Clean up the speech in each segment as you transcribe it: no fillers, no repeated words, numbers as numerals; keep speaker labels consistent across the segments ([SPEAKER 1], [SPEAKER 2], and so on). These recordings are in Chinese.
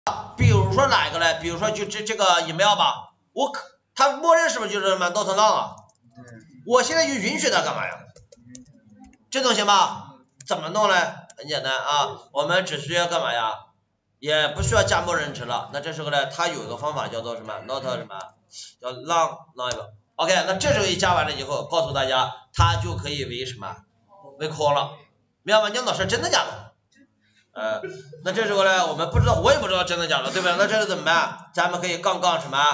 [SPEAKER 1] 比如说哪一个呢？比如说就这个 email 吧，它默认是不是就是什么 not long 啊？我现在就允许它干嘛呀？这种行吧？怎么弄呢？很简单啊，我们只需要干嘛呀？也不需要加默认值了。那这时候呢，它有一个方法叫做什么 ？not 什么？叫 long OK， 那这时候一加完了以后，告诉大家，它就可以为什么？为 call 了，明白吗？姜老师真的假的？那这时候呢，我们不知道，我也不知道真的假的，对不对？那这是怎么办？咱们可以杠杠什么？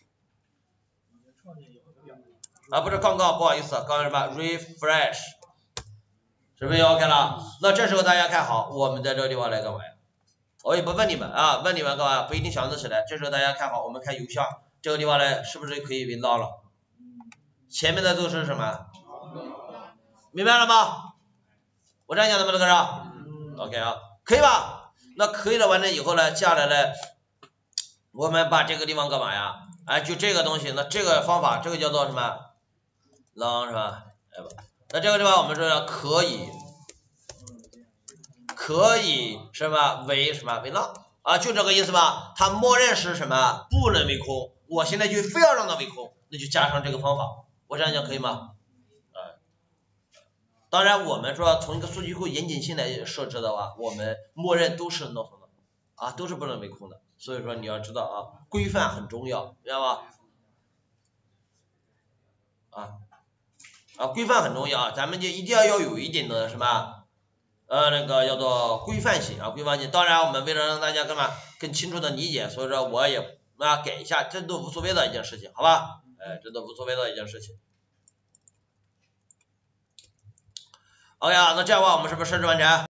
[SPEAKER 1] 不是杠杠，不好意思，杠什么 refresh， 是不是 OK 了？那这时候大家看好，我们在这个地方来干嘛呀？我也不问你们啊，问你们干嘛？不一定想得起来。这时候大家看好，我们看邮箱这个地方呢，是不是可以闻到了？前面的都是什么？明白了吗？我这样讲能不能跟上？OK 啊，可以吧？那可以了，完了以后呢，接下来呢，我们把这个地方干嘛呀？就这个东西，那这个方法，这个叫做什么 long 是吧？那这个地方我们说可以什么为什么为 long 就这个意思吧？它默认是什么？不能为空，我现在就非要让它为空，那就加上这个方法，我这样讲可以吗？当然我们说从一个数据库严谨性来设置的话，我们默认都是 not 的都是不能为空的，所以说你要知道规范很重要，明白吗？规范很重要咱们就一定要有一点的什么那个叫做规范性规范性。当然我们为了让大家干嘛更清楚的理解，所以说我也改一下，这都无所谓的一件事情，好吧？这都无所谓的一件事情。OK 那这样的话我们是不是设置完成？